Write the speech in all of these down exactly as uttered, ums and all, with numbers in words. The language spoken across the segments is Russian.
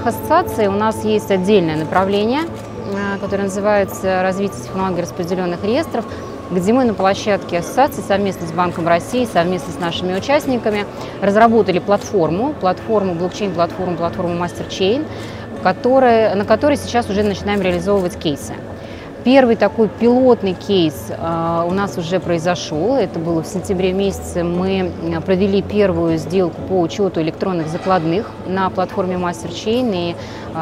ассоциации у нас есть отдельное направление, которое называется «Развитие технологий распределенных реестров», где мы на площадке ассоциации совместно с Банком России, совместно с нашими участниками разработали платформу, платформу блокчейн-платформу, платформу MasterChain, которая, на которой сейчас уже начинаем реализовывать кейсы. Первый такой пилотный кейс э, у нас уже произошел. Это было в сентябре месяце. Мы провели первую сделку по учету электронных закладных на платформе MasterChain. И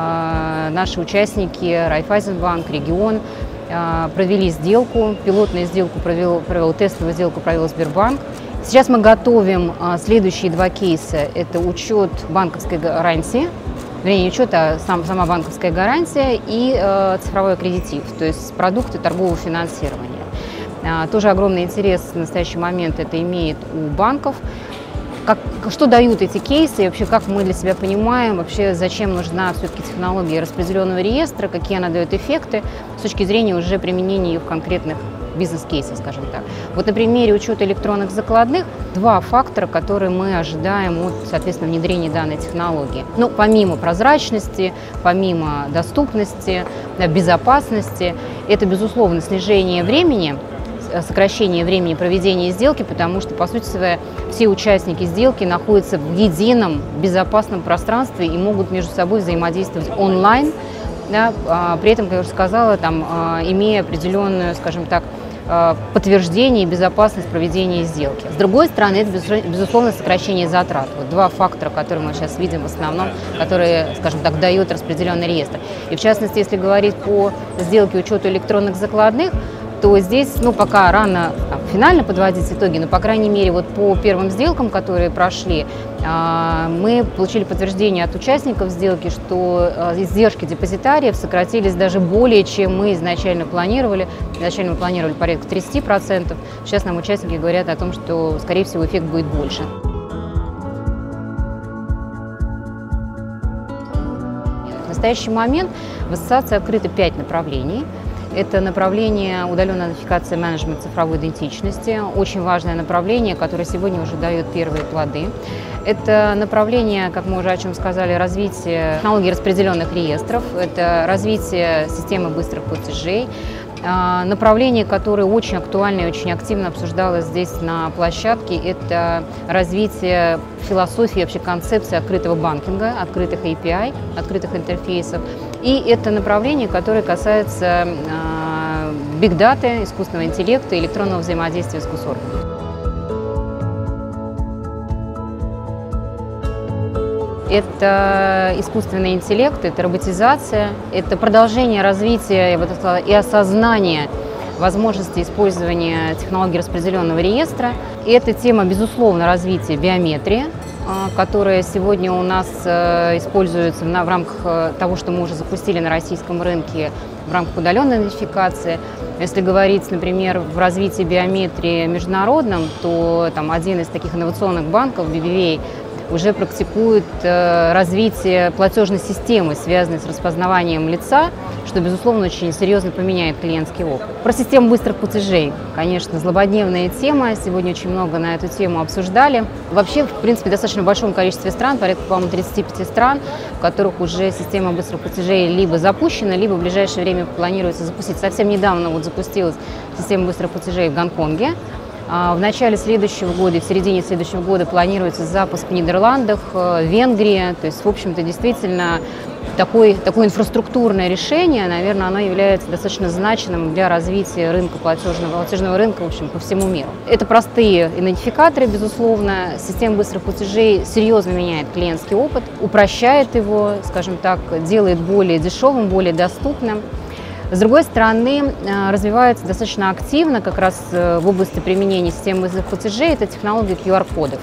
э, наши участники, Райффайзенбанк, Регион, э, провели сделку. Пилотную сделку провел, провел, тестовую сделку провел Сбербанк. Сейчас мы готовим э, следующие два кейса. Это учет банковской гарантии. Вернее, не учет, а сам, сама банковская гарантия и э, цифровой аккредитив, то есть продукты торгового финансирования. А, тоже огромный интерес в настоящий момент это имеет у банков. Как, что дают эти кейсы и вообще как мы для себя понимаем, вообще зачем нужна все-таки технология распределенного реестра, какие она дает эффекты с точки зрения уже применения ее в конкретных бизнес-кейсах, скажем так. Вот на примере учета электронных закладных два фактора, которые мы ожидаем от, соответственно, внедрения данной технологии. Ну, помимо прозрачности, помимо доступности, безопасности, это, безусловно, снижение времени, сокращение времени проведения сделки, потому что, по сути своей, все участники сделки находятся в едином безопасном пространстве и могут между собой взаимодействовать онлайн, да, при этом, как я уже сказала, там, имея определенную, скажем так, подтверждение и безопасность проведения сделки. С другой стороны, это, безусловно, сокращение затрат. Вот два фактора, которые мы сейчас видим в основном, которые, скажем так, дают распределенный реестр. И в частности, если говорить по сделке учета электронных закладных, то здесь, ну, пока рано там, финально подводить итоги, но, по крайней мере, вот по первым сделкам, которые прошли, мы получили подтверждение от участников сделки, что издержки депозитариев сократились даже более, чем мы изначально планировали. Изначально мы планировали порядка тридцати процентов. Сейчас нам участники говорят о том, что, скорее всего, эффект будет больше. В настоящий момент в ассоциации открыто пять направлений. Это направление удаленная идентификация, менеджмент цифровой идентичности. Очень важное направление, которое сегодня уже дает первые плоды. Это направление, как мы уже о чем сказали, развитие технологий распределенных реестров. Это развитие системы быстрых платежей. Направление, которое очень актуально и очень активно обсуждалось здесь на площадке, это развитие философии, вообще концепции открытого банкинга, открытых эй пи ай, открытых интерфейсов. И это направление, которое касается биг-даты, искусственного интеллекта, электронного взаимодействия с госорганами. Это искусственный интеллект, это роботизация, это продолжение развития, я бы так сказала, и осознания возможности использования технологий распределенного реестра. И это тема, безусловно, развития биометрии, которая сегодня у нас используется в рамках того, что мы уже запустили на российском рынке в рамках удаленной идентификации. Если говорить, например, в развитии биометрии международном, то там один из таких инновационных банков, би би вей, уже практикует э, развитие платежной системы, связанной с распознаванием лица, что, безусловно, очень серьезно поменяет клиентский опыт. Про систему быстрых платежей, конечно, злободневная тема. Сегодня очень много на эту тему обсуждали. Вообще, в принципе, в достаточно большом количестве стран, порядка, по-моему, тридцати пяти стран, в которых уже система быстрых платежей либо запущена, либо в ближайшее время планируется запустить. Совсем недавно вот запустилась система быстрых платежей в Гонконге. В начале следующего года и в середине следующего года планируется запуск в Нидерландах, Венгрии. То есть, в общем-то, действительно такое, такое инфраструктурное решение, наверное, оно является достаточно значимым для развития рынка платежного, платежного рынка, в общем, по всему миру. Это простые идентификаторы, безусловно. Система быстрых платежей серьезно меняет клиентский опыт, упрощает его, скажем так, делает более дешевым, более доступным. С другой стороны, развивается достаточно активно как раз в области применения системы быстрых платежей это технология ку ар-кодов.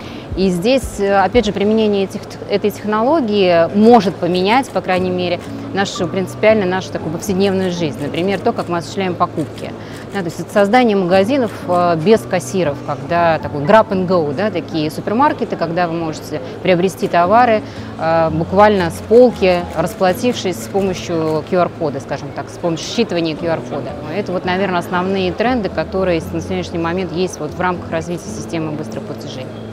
И здесь, опять же, применение этих, этой технологии может поменять, по крайней мере, нашу принципиально нашу такую повседневную жизнь. Например, то, как мы осуществляем покупки. Да, то есть создание магазинов без кассиров, когда такой grab and go, да, такие супермаркеты, когда вы можете приобрести товары буквально с полки, расплатившись с помощью ку ар-кода, скажем так, с помощью считывания ку ар-кода. Это вот, наверное, основные тренды, которые на сегодняшний момент есть вот в рамках развития системы быстрых платежей.